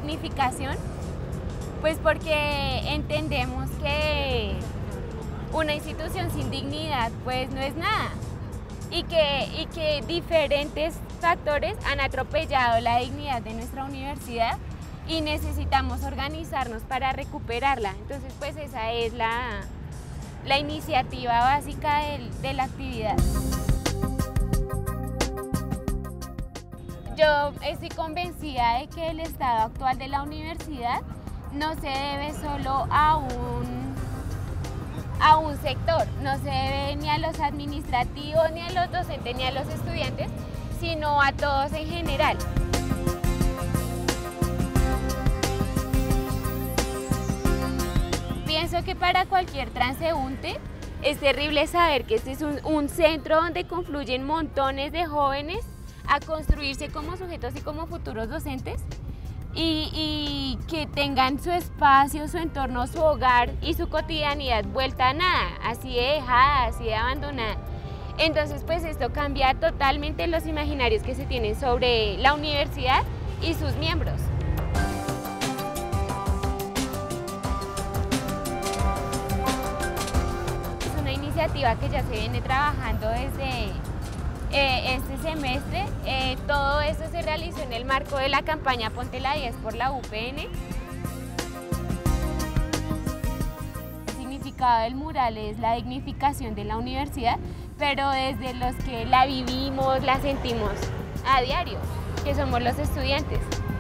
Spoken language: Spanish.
dignificación, pues porque entendemos que una institución sin dignidad pues no es nada y que diferentes factores han atropellado la dignidad de nuestra universidad y necesitamos organizarnos para recuperarla. Entonces pues esa es la iniciativa básica de la actividad. Yo estoy convencida de que el estado actual de la universidad no se debe solo a un sector, no se debe ni a los administrativos, ni a los docentes, ni a los estudiantes, sino a todos en general. Pienso que para cualquier transeúnte es terrible saber que este es un centro donde confluyen montones de jóvenes a construirse como sujetos y como futuros docentes y que tengan su espacio, su entorno, su hogar y su cotidianidad vuelta a nada, así de dejada, así de abandonada. Entonces pues esto cambia totalmente los imaginarios que se tienen sobre la universidad y sus miembros. Es una iniciativa que ya se viene trabajando desde este semestre. Todo eso se realizó en el marco de la campaña Ponte la 10 por la UPN. El significado del mural es la dignificación de la universidad, pero desde los que la vivimos, la sentimos a diario, que somos los estudiantes.